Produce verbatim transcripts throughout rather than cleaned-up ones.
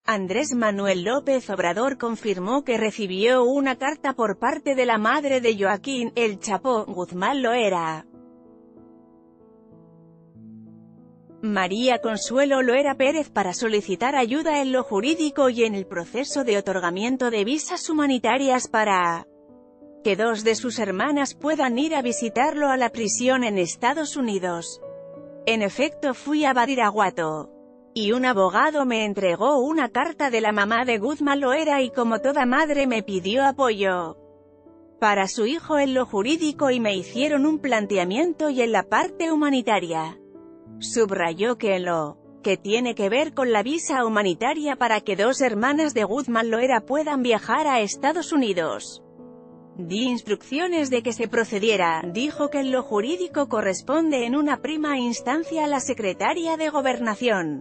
Andrés Manuel López Obrador confirmó que recibió una carta por parte de la madre de Joaquín "El Chapo" Guzmán Loera. María Consuelo Loera Pérez para solicitar ayuda en lo jurídico y en el proceso de otorgamiento de visas humanitarias para que dos de sus hermanas puedan ir a visitarlo a la prisión en Estados Unidos. En efecto, fui a Badiraguato y un abogado me entregó una carta de la mamá de Guzmán Loera y como toda madre me pidió apoyo para su hijo en lo jurídico y me hicieron un planteamiento y en la parte humanitaria. Subrayó que en lo que tiene que ver con la visa humanitaria para que dos hermanas de Guzmán Loera puedan viajar a Estados Unidos, di instrucciones de que se procediera. Dijo que en lo jurídico corresponde en una prima instancia a la Secretaría de Gobernación,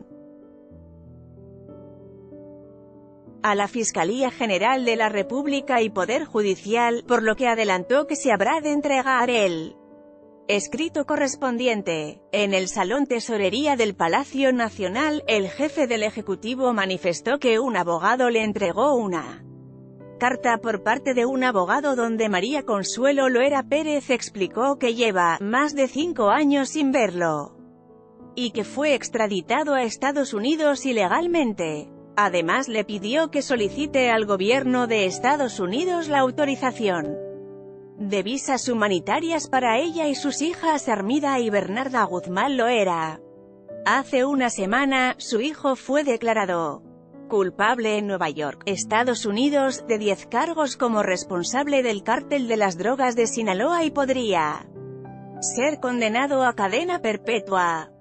a la Fiscalía General de la República y Poder Judicial, por lo que adelantó que se habrá de entregar el escrito correspondiente. En el Salón Tesorería del Palacio Nacional, el jefe del Ejecutivo manifestó que un abogado le entregó una carta por parte de un abogado donde María Consuelo Loera Pérez explicó que lleva más de cinco años sin verlo y que fue extraditado a Estados Unidos ilegalmente. Además le pidió que solicite al gobierno de Estados Unidos la autorización de visas humanitarias para ella y sus hijas Armida y Bernarda Guzmán Loera. Hace una semana, su hijo fue declarado culpable en Nueva York, Estados Unidos, de diez cargos como responsable del cártel de las drogas de Sinaloa y podría ser condenado a cadena perpetua.